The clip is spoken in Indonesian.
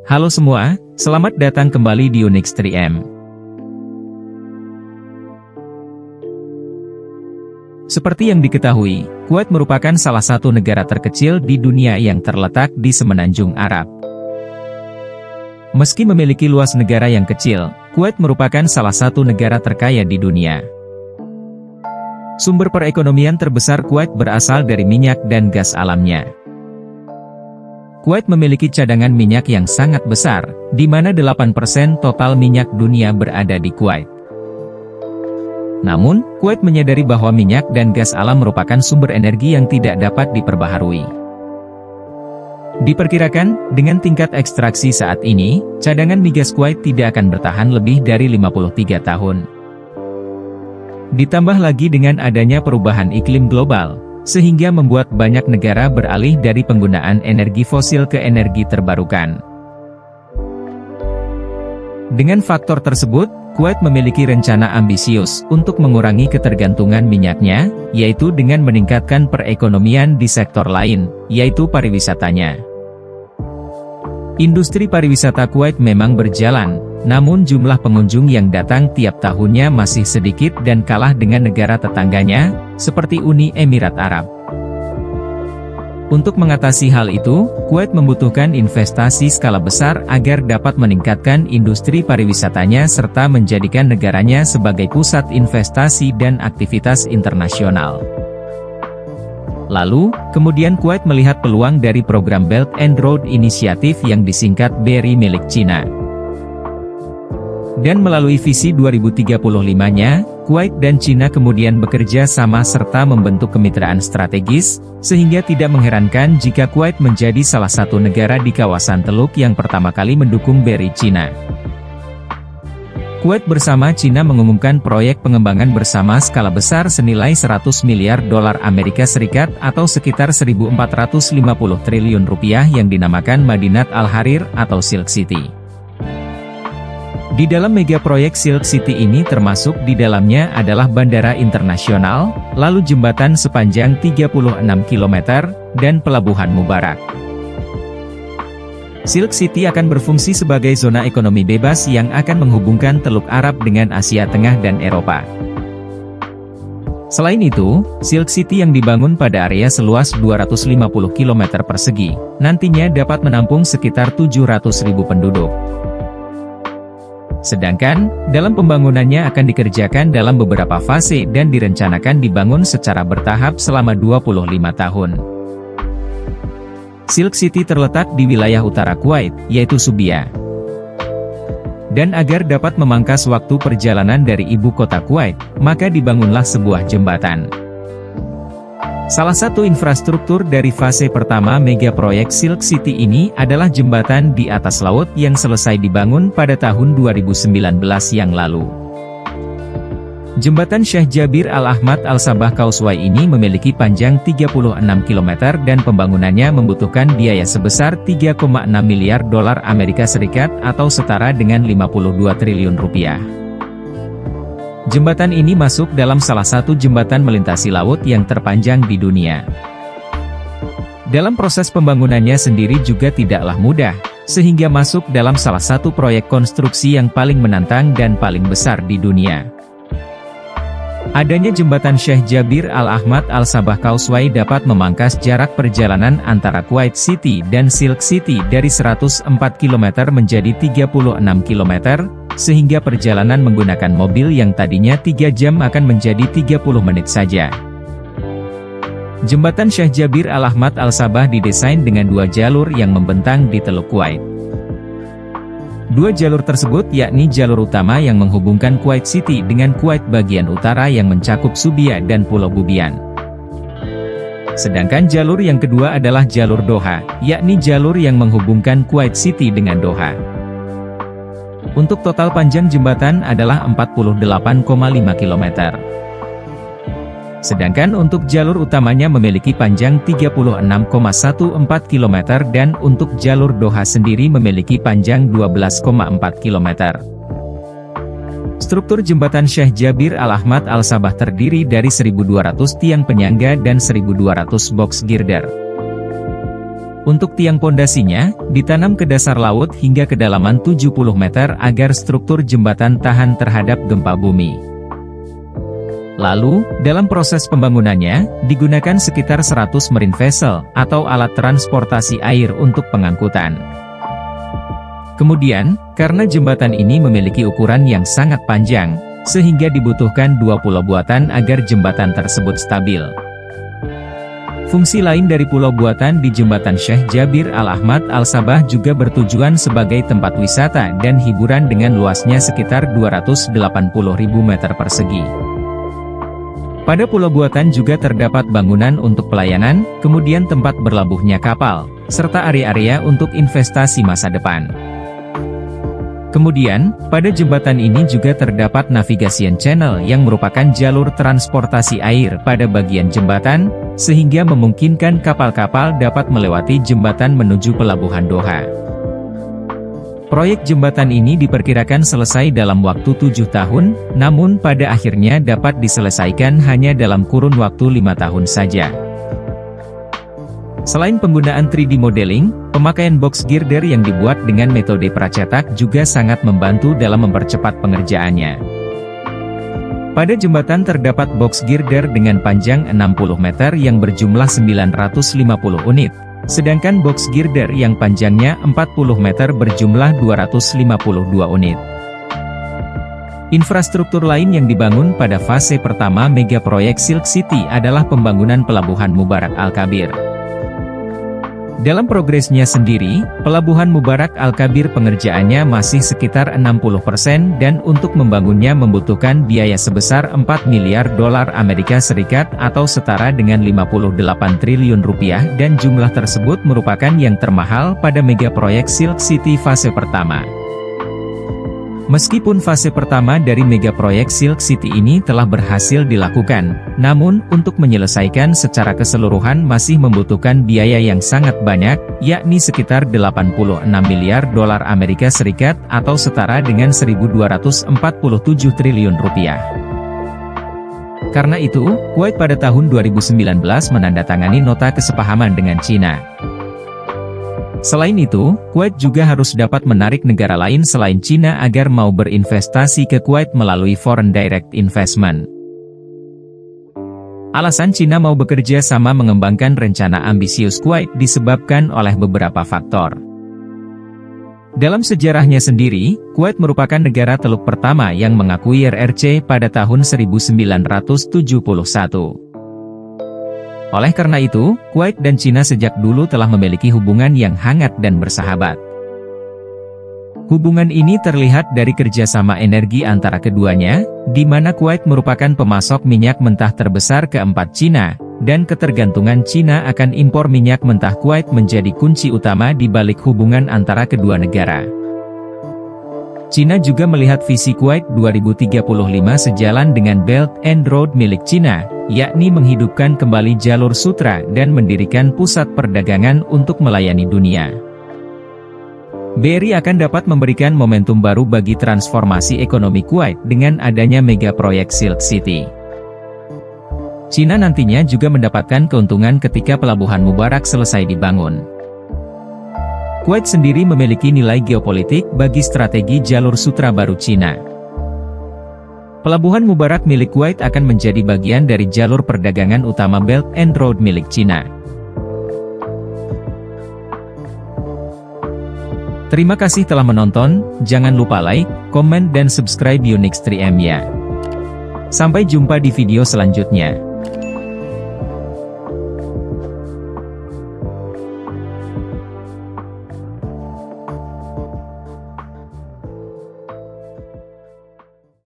Halo semua, selamat datang kembali di Unix 3M. Seperti yang diketahui, Kuwait merupakan salah satu negara terkecil di dunia yang terletak di Semenanjung Arab. Meski memiliki luas negara yang kecil, Kuwait merupakan salah satu negara terkaya di dunia. Sumber perekonomian terbesar Kuwait berasal dari minyak dan gas alamnya. Kuwait memiliki cadangan minyak yang sangat besar, di mana 8% total minyak dunia berada di Kuwait. Namun, Kuwait menyadari bahwa minyak dan gas alam merupakan sumber energi yang tidak dapat diperbaharui. Diperkirakan, dengan tingkat ekstraksi saat ini, cadangan migas Kuwait tidak akan bertahan lebih dari 53 tahun. Ditambah lagi dengan adanya perubahan iklim global, sehingga membuat banyak negara beralih dari penggunaan energi fosil ke energi terbarukan. Dengan faktor tersebut, Kuwait memiliki rencana ambisius untuk mengurangi ketergantungan minyaknya, yaitu dengan meningkatkan perekonomian di sektor lain, yaitu pariwisatanya. Industri pariwisata Kuwait memang berjalan, namun jumlah pengunjung yang datang tiap tahunnya masih sedikit dan kalah dengan negara tetangganya, seperti Uni Emirat Arab. Untuk mengatasi hal itu, Kuwait membutuhkan investasi skala besar agar dapat meningkatkan industri pariwisatanya serta menjadikan negaranya sebagai pusat investasi dan aktivitas internasional. Lalu, kemudian Kuwait melihat peluang dari program Belt and Road Initiative yang disingkat BRI milik Cina. Dan melalui visi 2035-nya, Kuwait dan Cina kemudian bekerja sama serta membentuk kemitraan strategis, sehingga tidak mengherankan jika Kuwait menjadi salah satu negara di kawasan Teluk yang pertama kali mendukung BRI Cina. Kuwait bersama Cina mengumumkan proyek pengembangan bersama skala besar senilai 100 miliar dolar Amerika Serikat atau sekitar 1.450 triliun rupiah yang dinamakan Madinat Al-Harir atau Silk City. Di dalam mega proyek Silk City ini termasuk di dalamnya adalah bandara internasional, lalu jembatan sepanjang 36 km, dan pelabuhan Mubarak. Silk City akan berfungsi sebagai zona ekonomi bebas yang akan menghubungkan Teluk Arab dengan Asia Tengah dan Eropa. Selain itu, Silk City yang dibangun pada area seluas 250 km persegi, nantinya dapat menampung sekitar 700.000 penduduk. Sedangkan, dalam pembangunannya akan dikerjakan dalam beberapa fase dan direncanakan dibangun secara bertahap selama 25 tahun. Silk City terletak di wilayah utara Kuwait, yaitu Subia. Dan agar dapat memangkas waktu perjalanan dari ibu kota Kuwait, maka dibangunlah sebuah jembatan. Salah satu infrastruktur dari fase pertama mega proyek Silk City ini adalah jembatan di atas laut yang selesai dibangun pada tahun 2019 yang lalu. Jembatan Syekh Jabir Al-Ahmad Al-Sabah Causeway ini memiliki panjang 36 km dan pembangunannya membutuhkan biaya sebesar 3,6 miliar dolar Amerika Serikat atau setara dengan 52 triliun rupiah. Jembatan ini masuk dalam salah satu jembatan melintasi laut yang terpanjang di dunia. Dalam proses pembangunannya sendiri juga tidaklah mudah, sehingga masuk dalam salah satu proyek konstruksi yang paling menantang dan paling besar di dunia. Adanya jembatan Syekh Jabir Al-Ahmad Al-Sabah Causeway dapat memangkas jarak perjalanan antara Kuwait City dan Silk City dari 104 km menjadi 36 km, sehingga perjalanan menggunakan mobil yang tadinya 3 jam akan menjadi 30 menit saja. Jembatan Syekh Jabir Al-Ahmad Al-Sabah didesain dengan 2 jalur yang membentang di Teluk Kuwait. 2 jalur tersebut yakni jalur utama yang menghubungkan Kuwait City dengan Kuwait bagian utara yang mencakup Subia dan Pulau Bubian. Sedangkan jalur yang kedua adalah jalur Doha, yakni jalur yang menghubungkan Kuwait City dengan Doha. Untuk total panjang jembatan adalah 48,5 km. Sedangkan untuk jalur utamanya memiliki panjang 36,14 km dan untuk jalur Doha sendiri memiliki panjang 12,4 km. Struktur jembatan Syekh Jabir Al-Ahmad Al-Sabah terdiri dari 1.200 tiang penyangga dan 1.200 box girder. Untuk tiang pondasinya, ditanam ke dasar laut hingga kedalaman 70 meter agar struktur jembatan tahan terhadap gempa bumi. Lalu, dalam proses pembangunannya, digunakan sekitar 100 marine vessel, atau alat transportasi air untuk pengangkutan. Kemudian, karena jembatan ini memiliki ukuran yang sangat panjang, sehingga dibutuhkan 2 pulau buatan agar jembatan tersebut stabil. Fungsi lain dari pulau buatan di jembatan Syekh Jabir Al-Ahmad Al-Sabah juga bertujuan sebagai tempat wisata dan hiburan dengan luasnya sekitar 280.000 meter persegi. Pada pulau buatan juga terdapat bangunan untuk pelayanan, kemudian tempat berlabuhnya kapal, serta area-area untuk investasi masa depan. Kemudian, pada jembatan ini juga terdapat navigation channel yang merupakan jalur transportasi air pada bagian jembatan, sehingga memungkinkan kapal-kapal dapat melewati jembatan menuju pelabuhan Doha. Proyek jembatan ini diperkirakan selesai dalam waktu 7 tahun, namun pada akhirnya dapat diselesaikan hanya dalam kurun waktu 5 tahun saja. Selain penggunaan 3D modeling, pemakaian box girder yang dibuat dengan metode pracetak juga sangat membantu dalam mempercepat pengerjaannya. Pada jembatan terdapat box girder dengan panjang 60 meter yang berjumlah 950 unit, sedangkan box girder yang panjangnya 40 meter berjumlah 252 unit. Infrastruktur lain yang dibangun pada fase pertama mega proyek Silk City adalah pembangunan Pelabuhan Mubarak Al-Kabir. Dalam progresnya sendiri, Pelabuhan Mubarak Al-Kabir pengerjaannya masih sekitar 60% dan untuk membangunnya membutuhkan biaya sebesar 4 miliar dolar Amerika Serikat atau setara dengan 58 triliun rupiah dan jumlah tersebut merupakan yang termahal pada mega proyek Silk City fase pertama. Meskipun fase pertama dari mega proyek Silk City ini telah berhasil dilakukan, namun untuk menyelesaikan secara keseluruhan masih membutuhkan biaya yang sangat banyak, yakni sekitar 86 miliar dolar Amerika Serikat atau setara dengan 1.247 triliun rupiah. Karena itu, Kuwait pada tahun 2019 menandatangani nota kesepahaman dengan Cina. Selain itu, Kuwait juga harus dapat menarik negara lain selain Cina agar mau berinvestasi ke Kuwait melalui Foreign Direct Investment. Alasan Cina mau bekerja sama mengembangkan rencana ambisius Kuwait disebabkan oleh beberapa faktor. Dalam sejarahnya sendiri, Kuwait merupakan negara Teluk pertama yang mengakui RRC pada tahun 1971. Oleh karena itu, Kuwait dan Cina sejak dulu telah memiliki hubungan yang hangat dan bersahabat. Hubungan ini terlihat dari kerjasama energi antara keduanya, di mana Kuwait merupakan pemasok minyak mentah terbesar keempat Cina, dan ketergantungan Cina akan impor minyak mentah Kuwait menjadi kunci utama di balik hubungan antara kedua negara. Cina juga melihat visi Kuwait 2035 sejalan dengan Belt and Road milik Cina, yakni menghidupkan kembali jalur sutra dan mendirikan pusat perdagangan untuk melayani dunia. BRI akan dapat memberikan momentum baru bagi transformasi ekonomi Kuwait dengan adanya mega proyek Silk City. Cina nantinya juga mendapatkan keuntungan ketika Pelabuhan Mubarak selesai dibangun. Kuwait sendiri memiliki nilai geopolitik bagi strategi jalur sutra baru Cina. Pelabuhan Mubarak milik Kuwait akan menjadi bagian dari jalur perdagangan utama Belt and Road milik Cina. Terima kasih telah menonton, jangan lupa like, komen dan subscribe Unix 3M ya. Sampai jumpa di video selanjutnya.